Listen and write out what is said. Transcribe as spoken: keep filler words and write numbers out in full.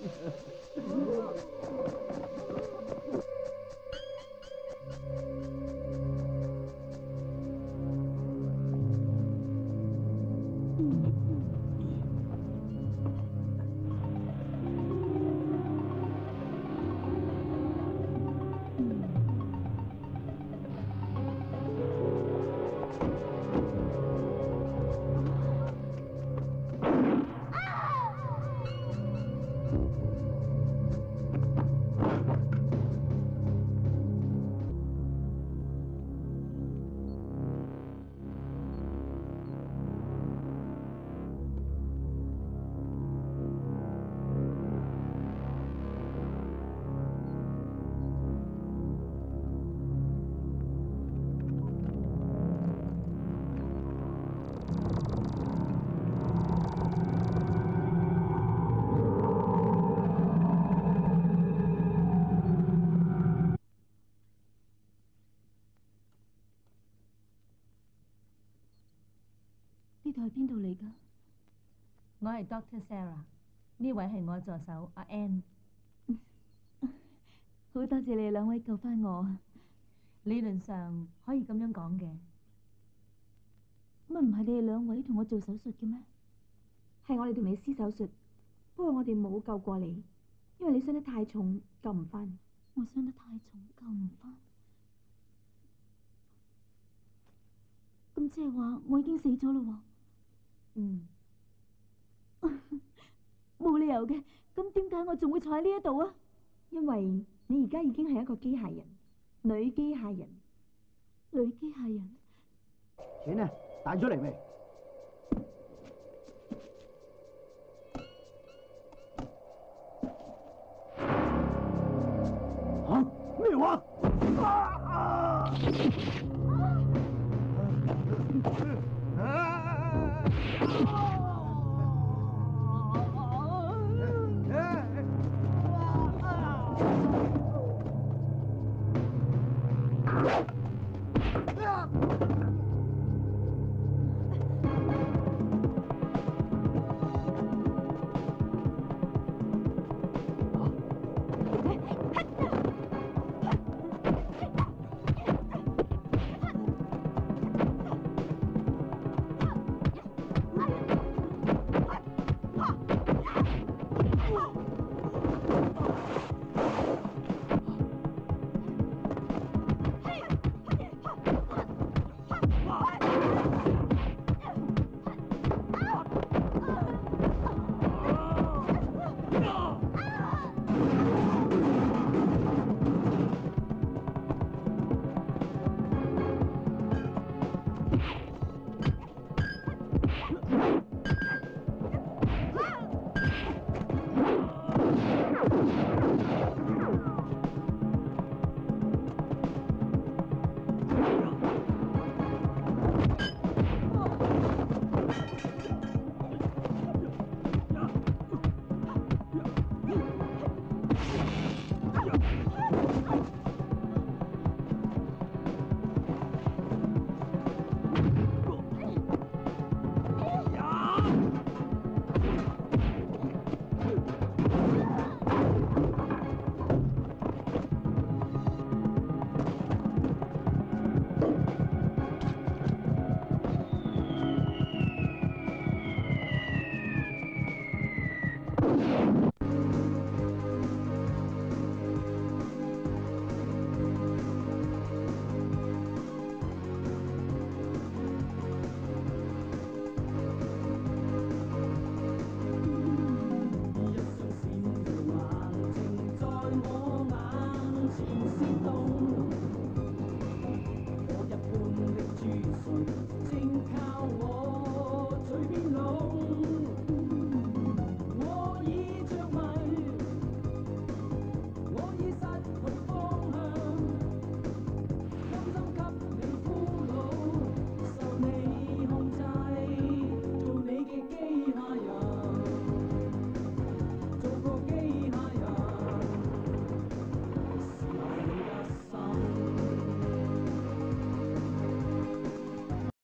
呢度係邊度嚟㗎？ 我係 Doctor Sarah， 呢位係我助手阿 Ann。 好多謝你哋兩位救翻我。 理論上可以咁樣講嘅。 乜唔係你哋兩位同我做手術嘅咩？係我哋同你施手術，不過我哋冇救過你，因為你傷得太重，救唔翻。我傷得太重，救唔翻。咁即係話我已經死咗咯喎。 嗯， 冇理由嘅。咁點解我仲會坐喺呢一度啊？因為你而家已經係一個機械人，女機械人，女機械人。 錢呢？帶出嚟未？吓？咩話？啊啊